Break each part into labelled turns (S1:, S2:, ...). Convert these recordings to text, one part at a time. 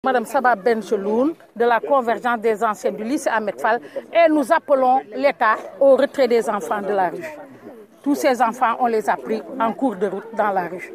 S1: Madame Saba Benjeloun de la convergence des anciens du lycée Ahmed Fall et nous appelons l'État au retrait des enfants de la rue. Tous ces enfants, on les a pris en cours de route dans la rue.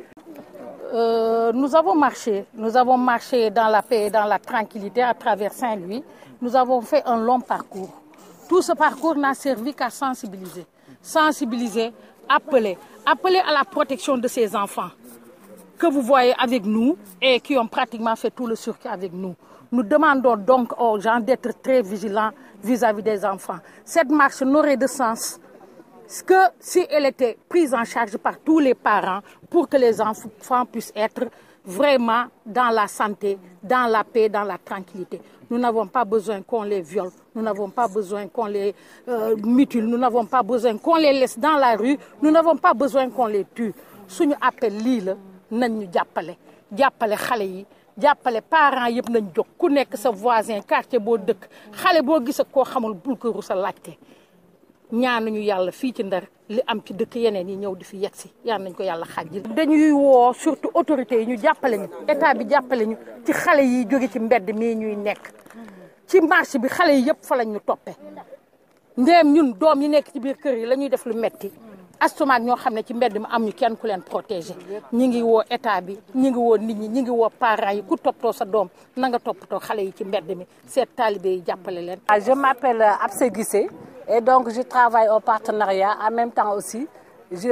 S1: Nous avons marché dans la paix et dans la tranquillité à travers Saint-Louis. Nous avons fait un long parcours. Tout ce parcours n'a servi qu'à sensibiliser. Sensibiliser, appeler à la protection de ces enfants que vous voyez avec nous et qui ont pratiquement fait tout le circuit avec nous. Nous demandons donc aux gens d'être très vigilants vis-à-vis des enfants. Cette marche n'aurait de sens que si elle était prise en charge par tous les parents pour que les enfants puissent être vraiment dans la santé, dans la paix, dans la tranquillité. Nous n'avons pas besoin qu'on les viole, nous n'avons pas besoin qu'on les mutile, nous n'avons pas besoin qu'on les laisse dans la rue, nous n'avons pas besoin qu'on les tue. Suñu appel lii la nañ ñu jàppale xale yi jàppale parents yëpp nañ jóg ku nekk sa voisin quartier boo dëkk xale boo gis ak koo xamul bul ko rusa laajte ñaanuñu yàlla fii ci Ndar li am ci dëkk yeneen yi ñëw di fi yegsi yal nañ ko yàlla xàjjil. dañuy woo surtout autorités yi ñu jàppale ñu état bi jàppale ñu ci xale yi jóge ci mbedd mii ñuy nekk ci marché bi xale yi yëpp fa lañ ñu toppee ndéem ñun doom yi nekk ci biir kër yi la ñuy def lu metti astumaak ñoo xam ne ci mbedd mi am ñu kenn ku leen protéger ñi ngi woo état bi ñi ngi woo nit ñi ñi ngi woo parents yi ku toppatoo sa doom na nga toppatoo xale yi ci mbedd mi seet talibé yi jàppale leen.
S2: Je m'appelle Abse Guissé et donc je travaille au partenariat en même temps aussi je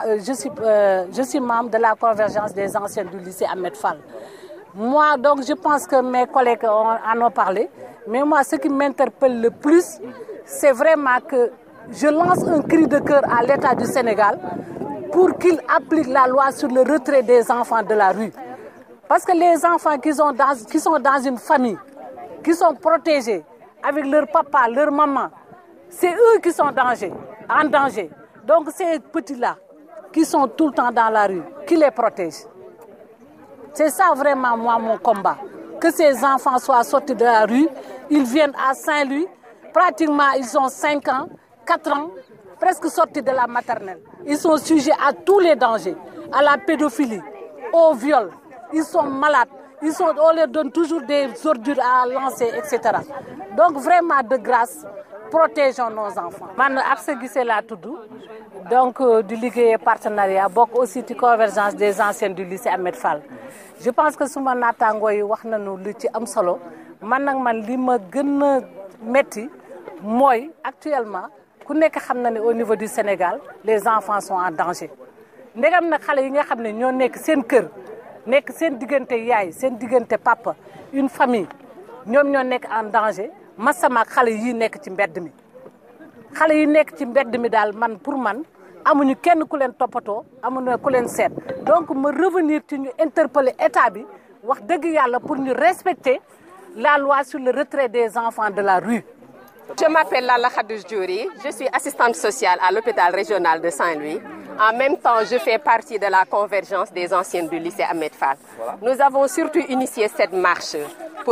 S2: suis membre de la convergence des anciens du lycée Ahmed Fall. Moi donc je pense que mes collègues en ont parlé mais moi ce qui m'interpelle le plus c'est vraiment que je lance un cri de cœur à l'État du Sénégal pour qu'il applique la loi sur le retrait des enfants de la rue. Parce que les enfants qui sont dans une famille, qui sont protégés avec leur papa, leur maman, c'est eux qui sont en danger. Donc ces petits-là qui sont tout le temps dans la rue, qui les protègent. C'est ça vraiment moi mon combat. Que ces enfants soient sortis de la rue, ils viennent à Saint-Louis, pratiquement ils ont 5 ans, 4 ans, presque sortis de la maternelle. Ils sont sujets à tous les dangers, à la pédophilie, au viol. Ils sont malades, on leur donne toujours des ordures à lancer, etc. Donc vraiment de grâce, protégeons nos enfants. Man Abse Guissé laa tudd donc du liggéey partenariat bokk aussi ci convergence des anciens du lycée Ahmed Fall. Je pense que suma naataangoo yi wax nañu lu ci am solo man li ma gën a metti mooy actuellement ku nekk xam na ne au niveau du Sénégal les enfants sont en danger ndegam nag xale yi nga xam ne ñoo nekk seen kër nekk seen diggante yaay seen diggante papa une famille ñoom ñoo nekk en danger masama ak xale yi nekk ci mbedd mi xale yi nekk ci mbedd mi daal man pour man amuñu kenn ku leen toppatoo amuñu ku leen seet donc ma revenir ci ñu interpeller état bi wax dëgg yàlla pour ñu respecter la loi sur le retrait des enfants de la rue.
S3: Je m'appelle Lalla Khadouj Djouri, je suis assistante sociale à l'hôpital régional de Saint-Louis. En même temps, je fais partie de la convergence des anciennes du lycée Ahmed Fall. Nous avons surtout initié cette marche pour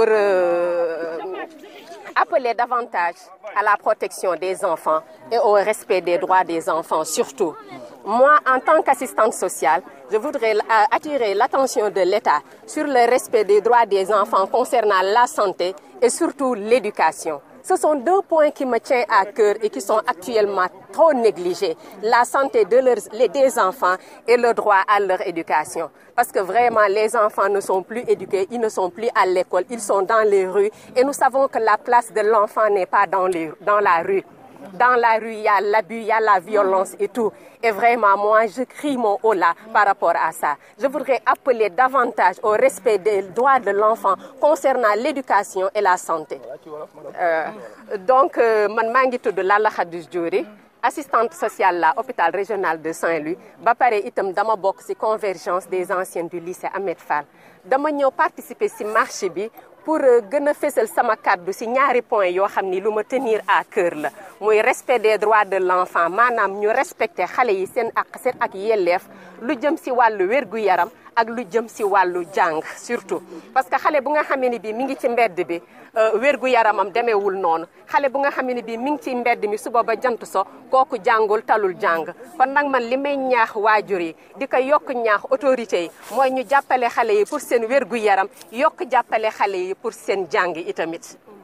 S3: appeler davantage à la protection des enfants et au respect des droits des enfants surtout. Moi, en tant qu'assistante sociale, je voudrais attirer l'attention de l'État sur le respect des droits des enfants concernant la santé et surtout l'éducation. Ce sont 2 points qui me tiennent à cœur et qui sont actuellement trop négligés. La santé des enfants et le droit à leur éducation. Parce que vraiment, les enfants ne sont plus éduqués, ils ne sont plus à l'école, ils sont dans les rues. Et nous savons que la place de l'enfant n'est pas dans la rue. Dans la rue, il y a l'abus, il y a la violence et tout. Et vraiment, moi, je crie mon holà par rapport à ça. Je voudrais appeler davantage au respect des droits de l'enfant concernant l'éducation et la santé. Donc, man maa ngi tudd Lalla Khadouj Djouri, assistante sociale à l'hôpital régional de Saint-Louis. Ba pare itam dama bokk ci convergence des anciens du lycée Ahmed Fall. Dama ñëw participer ci marché bi pour gën a fésal sama kàddu ci ñaari points yoo xam ni lu ma tenir à cœur la. muy respect des droits de l'enfant maanaam ñu respecté xale yi seen ak yelleef lu jëm si wàllu wér-gu-yaram ak lu jëm si wàllu jàng surtout parce que xale bu nga xam ne bii mi ngi ci mbedd bi wér-gu-yaramam demeewul noonu xale bu nga xam ne bii mi ngi ci mbedd mi suba ba jant so kooku jàngul talul jàng kon nag man li may ñaax waajur yi di ko yokk ñaax autorité yi mooy ñu jàppale xale yi pour seen wér-gu-yaram yokk jàppale xale yi pour seen jàng itamit